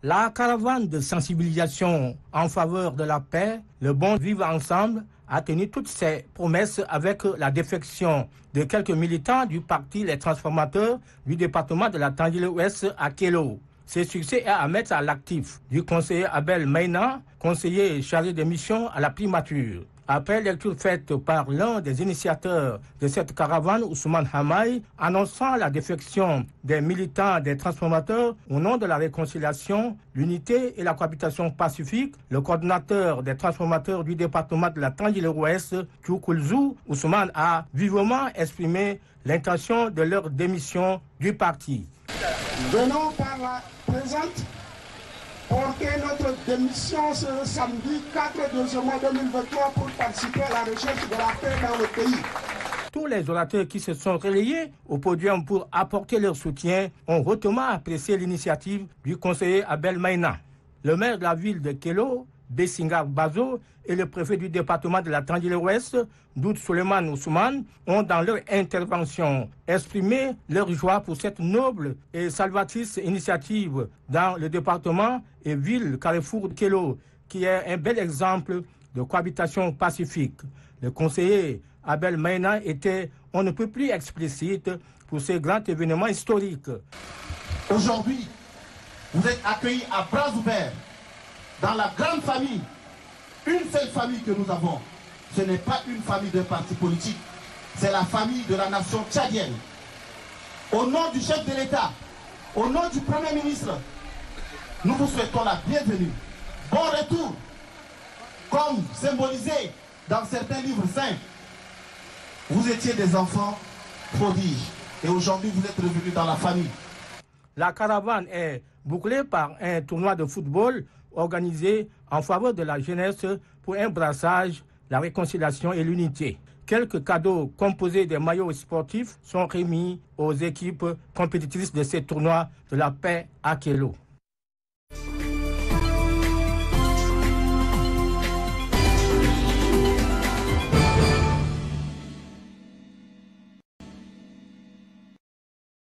La caravane de sensibilisation en faveur de la paix, le bon vivre ensemble, a tenu toutes ses promesses avec la défection de quelques militants du parti Les Transformateurs du département de la Tandil-Ouest à Kélo. Ce succès est à mettre à l'actif du conseiller Abel Maïna, conseiller chargé de mission à la primature. Après lecture faite par l'un des initiateurs de cette caravane, Ousmane Hamaï, annonçant la défection des militants des transformateurs au nom de la réconciliation, l'unité et la cohabitation pacifique, le coordinateur des transformateurs du département de la Tandil-Ouest, Tchoukoulzou, Ousmane a vivement exprimé l'intention de leur démission du parti. Venons par la présente porter notre démission ce samedi 4 mois 2023 pour participer à la recherche de la paix dans le pays. Tous les orateurs qui se sont relayés au podium pour apporter leur soutien ont hautement apprécié l'initiative du conseiller Abel Maïna. Le maire de la ville de Kélo, Bessingar Bazo, et le préfet du département de la Tandil-Ouest, Doud Suleiman Ousmane, ont dans leur intervention exprimé leur joie pour cette noble et salvatrice initiative dans le département et ville Carrefour de Kélo, qui est un bel exemple de cohabitation pacifique. Le conseiller Abel Maïna était on ne peut plus explicite pour ces grands événements historiques. Aujourd'hui, vous êtes accueillis à bras ouverts dans la grande famille, une seule famille que nous avons. Ce n'est pas une famille de parti politique, c'est la famille de la nation tchadienne. Au nom du chef de l'État, au nom du Premier ministre, nous vous souhaitons la bienvenue. Bon retour, comme symbolisé dans certains livres saints. Vous étiez des enfants prodiges et aujourd'hui vous êtes revenus dans la famille. La caravane est bouclée par un tournoi de football organisé en faveur de la jeunesse pour un brassage, la réconciliation et l'unité. Quelques cadeaux composés des maillots sportifs sont remis aux équipes compétitrices de ces tournois de la paix à Kélo.